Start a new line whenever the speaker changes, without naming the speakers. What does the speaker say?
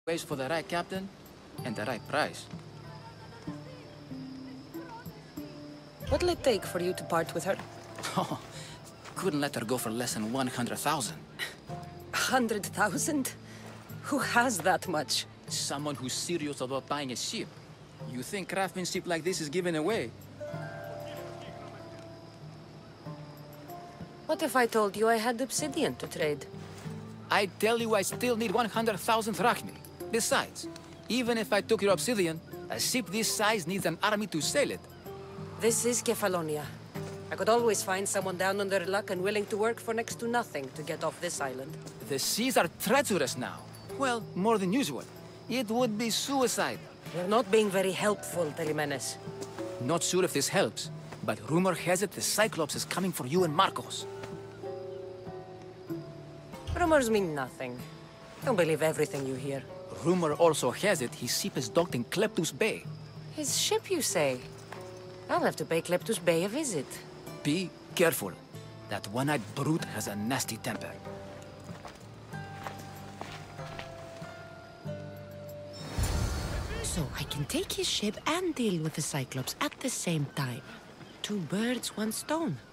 Ways for the right captain and the right price.
What'll it take for you to part with her?
Oh, couldn't let her go for less than 100,000.
100,000? Who has that much?
Someone who's serious about buying a ship. You think craftsmanship like this is given away?
What if I told you I had obsidian to trade?
I tell you I still need 100,000 drachmi. Besides, even if I took your obsidian, a ship this size needs an army to sail it.
This is Kefalonia. I could always find someone down on their luck and willing to work for next to nothing to get off this island.
The seas are treacherous now. Well, more than usual. It would be suicide.
You're not being very helpful, Telemenes.
Not sure if this helps, but rumor has it the Cyclops is coming for you and Marcos.
Rumors mean nothing. Don't believe everything you hear.
Rumor also has it his ship is docked in Kleptus Bay.
His ship, you say? I'll have to pay Kleptus Bay a visit.
Be careful. That one-eyed brute has a nasty temper.
So I can take his ship and deal with the Cyclops at the same time. Two birds, one stone.